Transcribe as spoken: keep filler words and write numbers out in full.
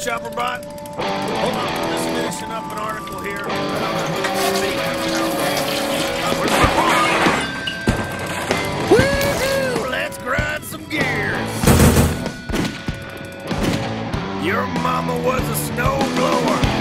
Chopper Bot. Hold on, just finishing up an article here. Uh, where's my phone? Woohoo! Let's grind some gears. Your mama was a snow blower.